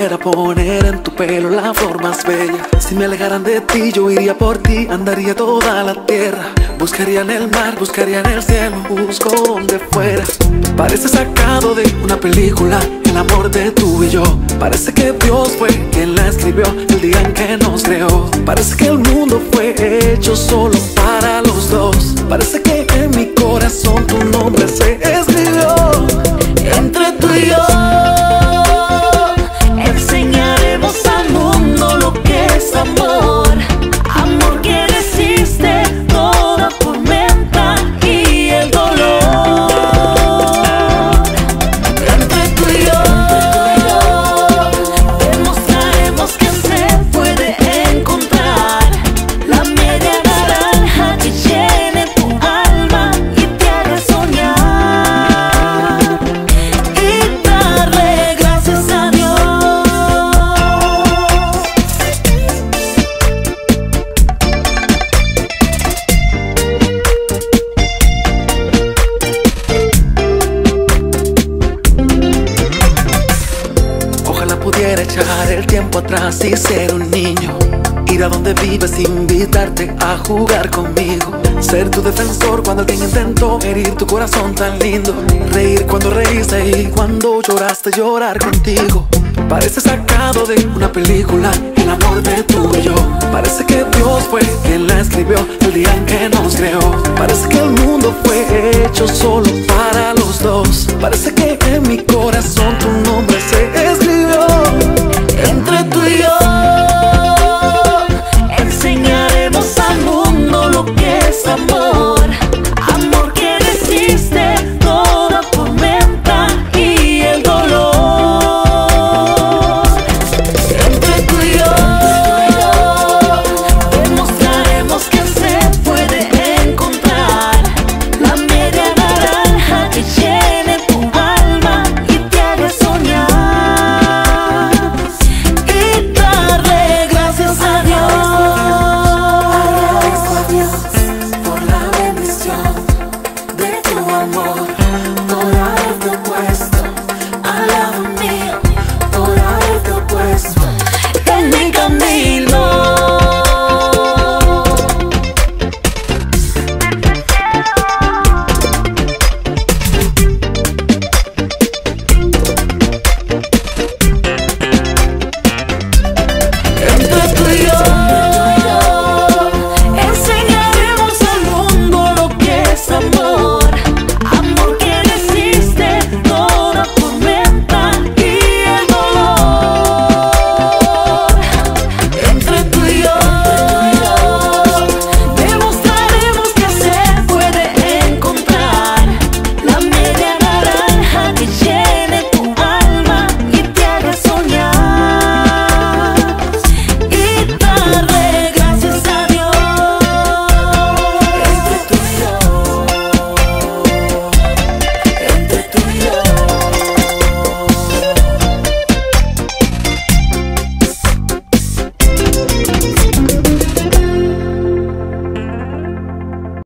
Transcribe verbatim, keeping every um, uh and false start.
pudiera poner en tu pelo la flor más bella. Si me alejaran de ti, yo iría por ti, andaría toda la tierra. Buscaría en el mar, buscaría en el cielo, busco donde fueras. Parece sacado de una película, el amor de tú y yo. Parece que Dios fue quien la escribió el día en que nos creó. Parece que el mundo fue hecho solo para los dos. Parece que en mi corazón tu nombre se escribió. Entre tú y yo enseñaremos al mundo lo que es amor. Amor que resiste toda tormenta y el dolor. Entre tú y yo demostraremos que se puede encontrar la media naranja que llene tu alma y te haga soñar y darle gracias a Dios. Ojalá pudiera echar el tiempo atrás y ser un niño. Ir a donde vives, invitarte a jugar conmigo. Ser tu defensor cuando alguien intentó herir tu corazón tan lindo. Reír cuando reíste y cuando lloraste, llorar contigo. Parece sacado de una película, el amor de tú y yo. Parece que Dios fue quien la escribió el día en que nos creó. Parece que el mundo fue hecho solo para los dos. Parece que en mi corazón tu nombre